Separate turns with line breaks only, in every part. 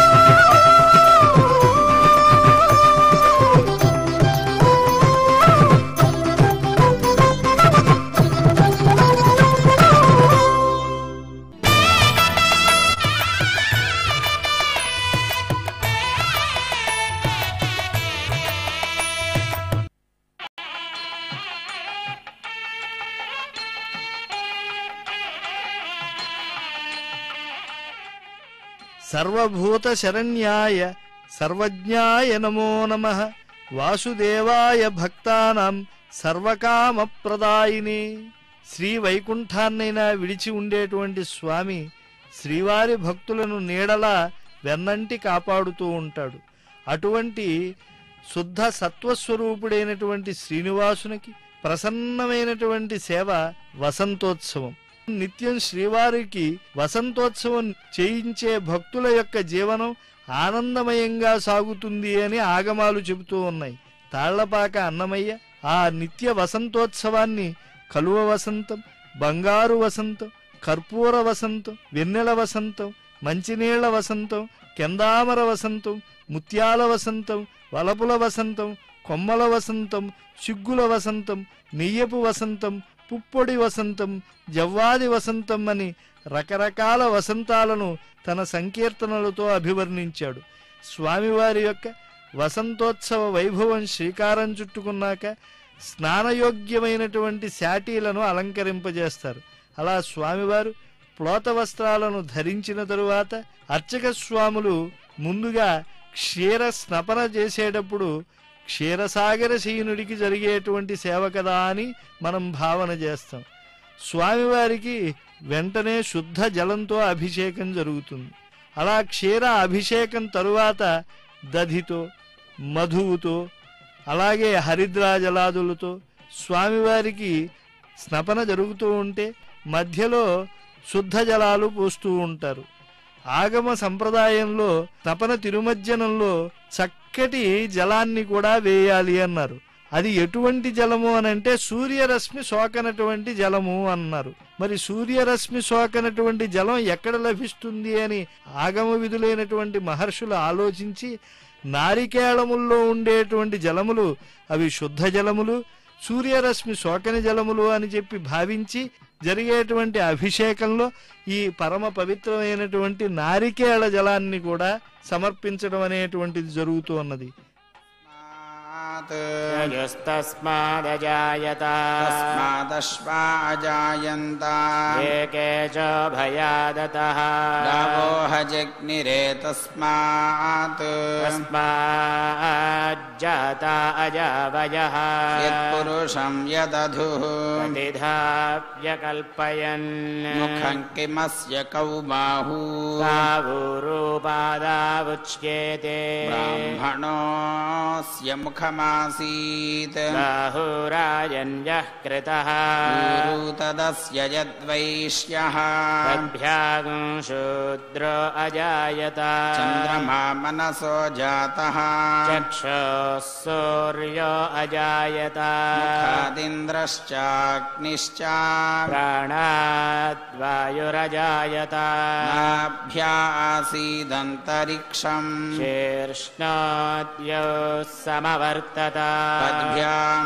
సర్వభూత శరణ్యాయ సర్వజ్ఞాయ నమో నమః వాసుదేవాయ భక్తానాం సర్వకామప్రదాయినే. శ్రీ వైకుంఠాన్నైనా విడిచి ఉండేటువంటి స్వామి శ్రీవారి భక్తులను నీడలా వెన్నంటి కాపాడుతూ ఉంటాడు. అటువంటి శుద్ధ సత్వస్వరూపుడైనటువంటి శ్రీనివాసునికి ప్రసన్నమైనటువంటి సేవ వసంతోత్సవం. నిత్యం శ్రీవారికి వసంతోత్సవం చేయించే భక్తుల యొక్క జీవనం ఆనందమయంగా సాగుతుంది అని ఆగమాలు చెబుతూ ఉన్నాయి. తాళ్లపాక అన్నమయ్య ఆ నిత్య వసంతోత్సవాన్ని కలువ వసంతం, బంగారు వసంతం, కర్పూర వసంతం, వెన్నెల వసంతం, మంచినీళ్ల వసంతం, కెందామర వసంతం, ముత్యాల వసంతం, వలపుల వసంతం, కొమ్మల వసంతం, సిగ్గుల వసంతం, నెయ్యపు వసంతం, పుప్పొడి వసంతం, జవ్వాది వసంతం అని రకరకాల వసంతాలను తన సంకీర్తనలతో అభివర్ణించాడు. స్వామివారి యొక్క వసంతోత్సవ వైభవం శ్రీకారం చుట్టుకున్నాక స్నానయోగ్యమైనటువంటి శాటీలను అలంకరింపజేస్తారు. అలా స్వామివారు ప్లోత వస్త్రాలను ధరించిన తరువాత అర్చక స్వాములు ముందుగా క్షీర స్నపన చేసేటప్పుడు క్షీరసాగర శయనుడికి జరిగేటువంటి సేవ కదా అని మనం భావన చేస్తాం. స్వామివారికి వెంటనే శుద్ధ జలంతో అభిషేకం జరుగుతుంది. అలా క్షీర అభిషేకం తరువాత దధితో, మధువుతో, అలాగే హరిద్రాజలాదులతో స్వామివారికి స్నపన జరుగుతూ ఉంటే మధ్యలో శుద్ధ జలాలు పోస్తూ ఉంటారు. ఆగమ సంప్రదాయంలో తపన తిరుమజ్జనంలో చక్కటి జలాన్ని కూడా వేయాలి అన్నారు. అది ఎటువంటి జలము అనంటే సూర్యరశ్మి సోకనటువంటి జలము అన్నారు. మరి సూర్యరశ్మి సోకనటువంటి జలం ఎక్కడ లభిస్తుంది అని ఆగమ విధులైనటువంటి మహర్షులు ఆలోచించి నారికేళముల్లో ఉండేటువంటి జలములు అవి శుద్ధ జలములు, సూర్యరశ్మి సోకని జలములు అని చెప్పి భావించి జరిగేటువంటి అభిషేకంలో ఈ పరమ పవిత్రమైనటువంటి నారికేళ జలాన్ని కూడా సమర్పించడం అనేటువంటిది జరుగుతూ ఉన్నది.
యస్తస్మాదజాయత తస్మాదశ్వాజాయంత ఏకే చ భయాదతః గావోః జగ్నిరే తస్మాత్ తస్మాజ్జాత అజావయః యత్పురుషం యదధుః ప్రతిధావ్యకల్పయన్ ముఖం కిమస్య కౌబాహూ బాహురూపాదావుచ్యేతే బ్రాహ్మణోస్య ముఖమా బాహురాయన్యః కృతః తదస్య యద్వైశ్యః తద్భ్యాగం శూద్రో అజాయత చంద్రమా మనసో జాతః చక్షుః సూర్యో అజాయత ముఖాదింద్రశ్చాగ్నిశ్చ ప్రాణాద్వాయురజాయత నాభ్యా ఆసీదంతరిక్షం శీర్ష్ణోద్యౌ సమవర్త పద్భ్యాం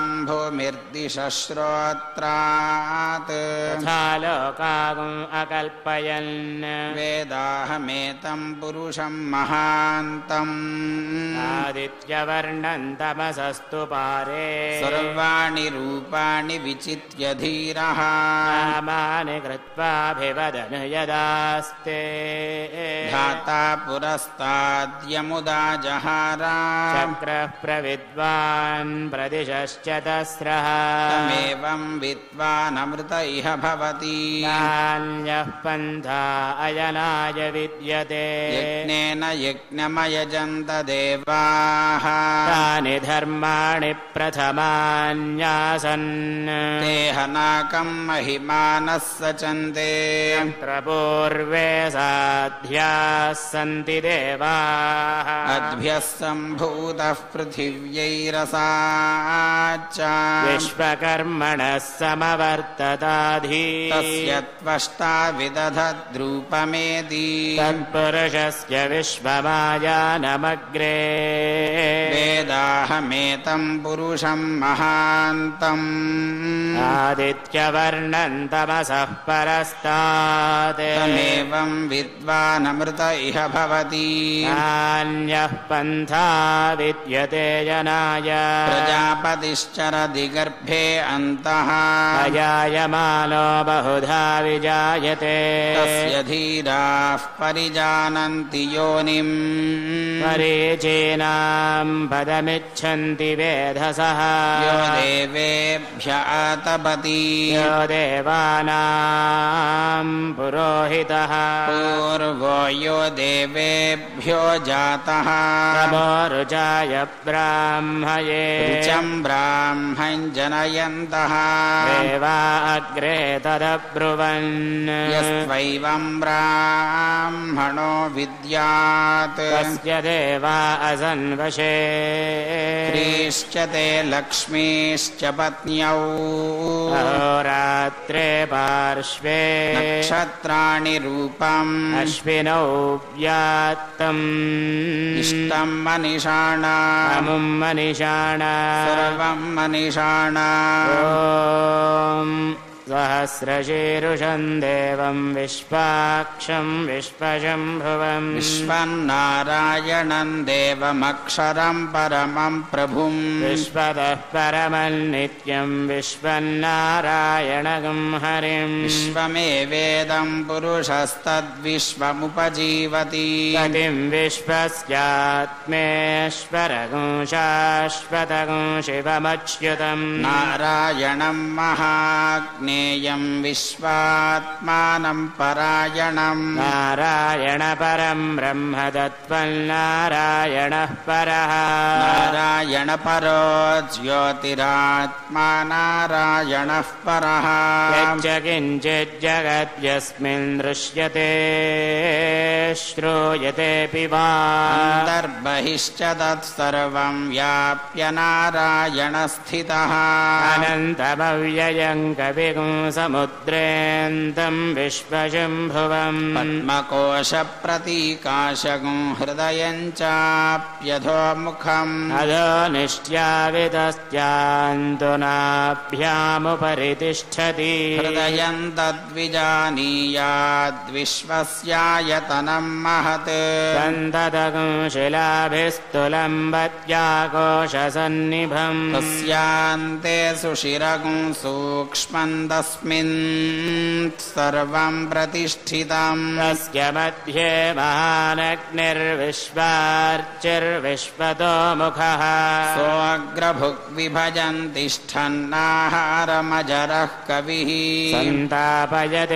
భూమిర్దిశ్రోత్రాత్ తథా లోకాగం అకల్పయన్ వేదాహమేతం పురుషం మహాంతం ఆదిత్యవర్ణం తమసస్తు పారే సర్వాణి రూపాణి విచిత్య ధీరః నామాని కృత్వాభివదన్ యదాస్తే ధాతా పురస్తాద్యముదా జహార చక్రః ప్రవిద్వాన్ ప్రదిశశ్చతస్రః తమేవం విద్వానమృత ఇహ భవతి నాన్యః పంథా అయనాయ విద్యతే యజ్ఞేన యజ్ఞమయజంత దేవాః తాని ధర్మాణి ప్రథమాన్యాసన్ దేహనాకం మహిమానః సచంతే యత్ర పూర్వే సాధ్యాः సంతి దేవ देवाः
अद्भ्यः सम्भूतः पृथिव्यैरसाच्च
विश्वकर्मणः समवर्तताधि
तस्य त्वष्टा विदधद्रूपमेति
तत्पुरुषस्य विश्वमायानमग्रे
वेदाहमेतं पुरुषं महान्तम्
आदित्यवर्णं तमसः परस्तात्
तमेवं विद्वानमृत इह भवति
नान्यः पन्था विद्यते जनाय
प्रजापतिश्चरति गर्भे अन्तः
अजायमानो बहुधा विजायते
तस्य धीराः परिजानन्ति योनिम्
मरीचीनां पदमिच्छन्ति वेधसः
यो देवेभ्य आतपति
यो देवानां पुरोहितः
पूर्वो यो देवेभ्यो जातः
नमो रुचाय ब्राह्मये
ऋचं ब्राह्मं जनयन्तः
देवा अग्रे तदब्रुवन्
यस्त्वैवं ब्राह्मणो विद्यात्
तस्य देवा असन्वशे
क्रीश्च ते लक्ष्मीश्च पत्न्यौ
अहोरात्रे पार्श्वे
नक्षत्राणि रूपम्
अश्विनौ व्यात्तम्
इष्टं मनीषाणा
अमुं मनीषाण
सर्वं मनीषाणा
ॐ सहस्रशीरुषं देवं विश्वाक्षं विश्वशम्भुवम्
विश्वन्नारायणं देवमक्षरं परमं प्रभुं
विश्वतः परमन्नित्यं विश्वन्नारायणगं हरिम्
विश्वमेवेदं पुरुषस्तद्विश्वमुपजीवति
गतिं विश्वस्यात्मेश्वरगं शाश्वतगं शिवमच्युतम्
नारायणं महाग्नेयं विश्वात्मानं परायणं
नारायण परं ब्रह्म तत्त्वन्नारायणः परः
नारायण परो ज्योतिरात्मा नारायणः परः
यच्च किञ्चित् जगद्यस्मिन् दृश्यते श्रूयतेऽपि वा
अन्तर्बहिश्च तत्सर्वं व्याप्य नारायणस्थितः
अनन्तमव्ययं कविगुं समुद्रेऽन्तं विश्वशम्भुवम्
पद्मकोशप्रतीकाशगुं हृदयं चाप्यधोमुखम्
अधो निष्ट्यावितस्यान्तुनाभ्यामुपरि तिष्ठति
हृदयं तद्विजानीयाद्विश्वस्यायतनं महत्
सन्ततगं शिलाभिस्तुलम्बत्याकोशसन्निभम्
तस्यान्ते सुशिरगुं सूक्ष्मं तस्मिन् सर्वं प्रतिष्ठितम्
तस्य मध्ये महानग्निर्विश्वार्चिर्विश्वतो मुखः
सोऽग्रभुग्विभजन् तिष्ठन्नाहारमजरः कविः
सन्तापयति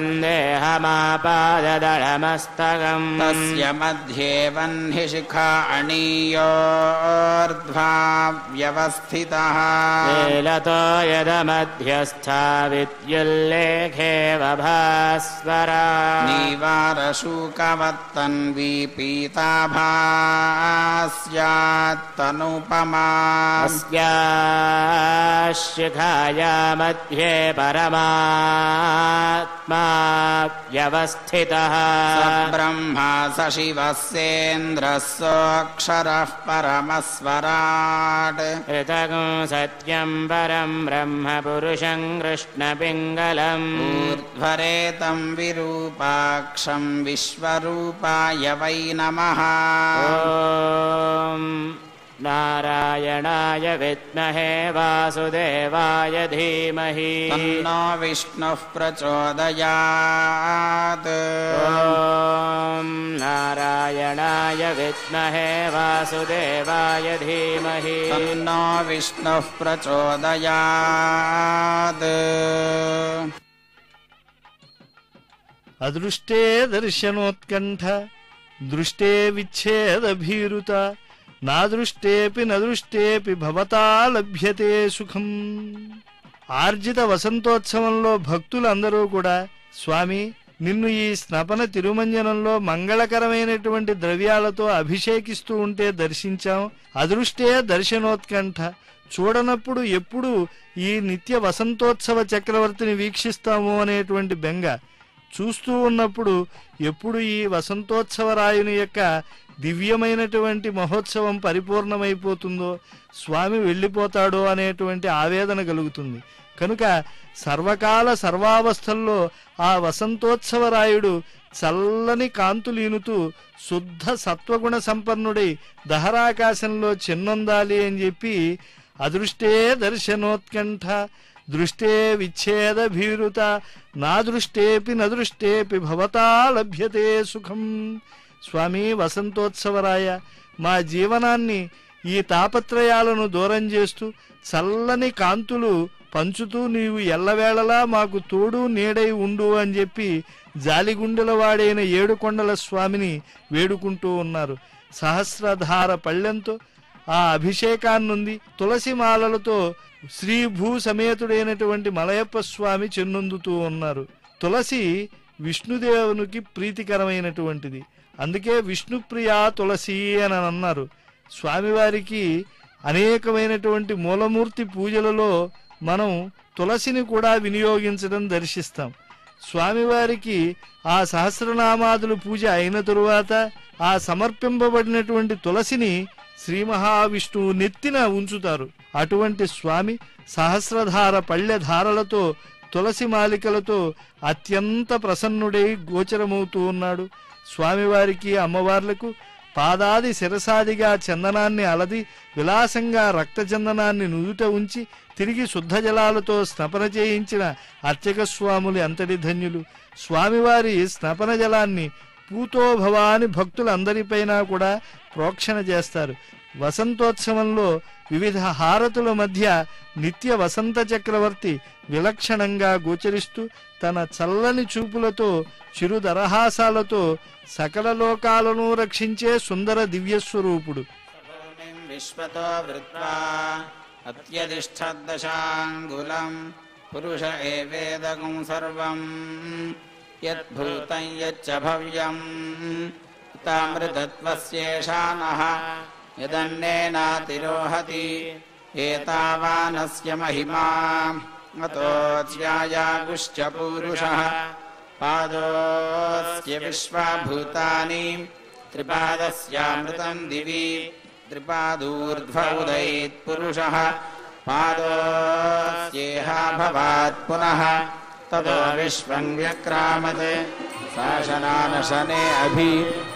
स्पन्देहमापाददलमस्तकम्
तस्य मध्ये वह्निशिखा अणीयोर्ध्वा व्यवस्थितः
लीलतो यदमध्यस्था विद्युल्लेखे वभास्वरा
नीवारशूकवत्तन्वी पीताभास्यात्तनुपमा
अस्याशिखाया मध्ये परमात्मा व्यवस्थितः
ब्रह्मा स शिवः सेन्द्रः सोऽक्षरः परमस्वराट्
ऋतगं सत्यं परं ब्रह्म पुरुषं कृष्णपिङ्गलम्
ऊर्ध्वरेतं विरूपाक्षं विश्वरूपाय वै नमः
ॐ नारायणाय विद्महे वासुदेवाय धीमहि
तन्नो विष्णुः प्रचोदयात्
ॐ नारायणाय विद्महे वासुदेवाय धीमहि
तन्नो विष्णुः प्रचोदयात्
अदृष्टे दर्शनोत्कण्ठ दृष्टे विच्छेदभीरुत नादृष्टेऽपि न दृष्टेऽपि भवता లభ్యతే సుఖం. ఆర్జిత వసంతోత్సవంలో భక్తులందరూ కూడా స్వామి నిన్ను ఈ స్నపన తిరుమంజనంలో మంగళకరమైనటువంటి ద్రవ్యాలతో అభిషేకిస్తూ ఉంటే దర్శించాం. అదృష్టే దర్శనోత్కంఠ, చూడనప్పుడు ఎప్పుడు ఈ నిత్య వసంతోత్సవ చక్రవర్తిని వీక్షిస్తాము అనేటువంటి బెంగ, చూస్తూ ఉన్నప్పుడు ఎప్పుడు ఈ వసంతోత్సవరాయుని యొక్క దివ్యమైనటువంటి మహోత్సవం పరిపూర్ణమైపోతుందో, స్వామి వెళ్ళిపోతాడో అనేటువంటి ఆవేదన కలుగుతుంది. కనుక సర్వకాల సర్వావస్థల్లో ఆ వసంతోత్సవరాయుడు చల్లని కాంతులీనుతూ శుద్ధ సత్వగుణ సంపన్నుడై దహరాకాశంలో చిన్నొందాలి అని చెప్పి అదృష్టే దర్శనోత్కంఠ దృష్టే విచ్ఛేద భీరుత నా దృష్టేపి నదృష్టేపి భవతా లభ్యతే సుఖం. స్వామి వసంతోత్సవరాయ, మా జీవనాన్ని ఈ తాపత్రయాలను దూరం చేస్తూ చల్లని కాంతులు పంచుతూ నీవు ఎల్లవేళలా మాకు తోడు నీడై ఉండు అని చెప్పి జాలిగుండెల వాడైన ఏడుకొండల స్వామిని వేడుకుంటూ ఉన్నారు. సహస్రధార పళ్ళెంతో ఆ అభిషేకాన్నుంది తులసి మాలలతో శ్రీభూ సమేతుడైనటువంటి మలయప్ప స్వామి చెన్నొందుతూ ఉన్నారు. తులసి విష్ణుదేవునికి ప్రీతికరమైనటువంటిది, అందుకే విష్ణుప్రియా తులసి అని అన్నారు. స్వామివారికి అనేకమైనటువంటి మూలమూర్తి పూజలలో మనం తులసిని కూడా వినియోగించడం దర్శిస్తాం. స్వామివారికి ఆ సహస్రనామాదులు పూజ అయిన తరువాత ఆ సమర్పింపబడినటువంటి తులసిని శ్రీ మహావిష్ణువు నెత్తిన ఉంచుతారు. అటువంటి స్వామి సహస్రధార పళ్ళెధారలతో తులసి మాలికలతో అత్యంత ప్రసన్నుడై గోచరమవుతూ ఉన్నాడు. స్వామివారికి అమ్మవార్లకు పాదాది శిరసాదిగా చందనాన్ని అలది విలాసంగా రక్తచందనాన్ని నుదుట ఉంచి తిరిగి శుద్ధ జలాలతో స్నపన చేయించిన అర్చక స్వాములు ఎంతటి ధన్యులు. స్వామివారి స్నపన జలాన్ని పూతోభవాని భక్తులందరిపైన కూడా ప్రోక్షణ చేస్తారు. వసంతోత్సవంలో వివిధ హారతుల మధ్య నిత్య వసంత చక్రవర్తి విలక్షణంగా గోచరిస్తూ తన చల్లని చూపులతో చిరుదరహాసాలతో సకల లోకాలను రక్షించే సుందర దివ్యస్వరూపుడు.
విశ్వతో వృత్వా అత్యధిష్ఠదశాంగులం పురుష ఏవేదకం సర్వం యద్భూతం యచ్చ భవ్యం తామృతత్వస్యేషానః యదన్నేనాతిరోహతి ఏతావానస్య మహిమా అతోజ్యాయాగుశ్చ పూరుషః పాదోస్య విశ్వభూతాని త్రిపాదస్యామృతం దివి త్రిపాదూర్ధ్వ ఉదయత్ పురుషః పాదోస్యేహ భవాత్ పునః తదో విశ్వం వ్యక్రామత్ శాసనానశనే అభి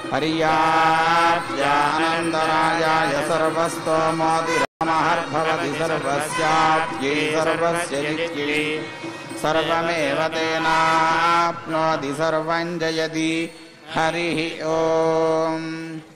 హర్యాప్యానందరాయాయ సర్వస్తోమోతిరమహర్భవతి సర్వస్యాప్యై సర్వస్య నిత్యై సర్వమేవ తేనాప్నోతి సర్వం జయతి. హరి ఓం.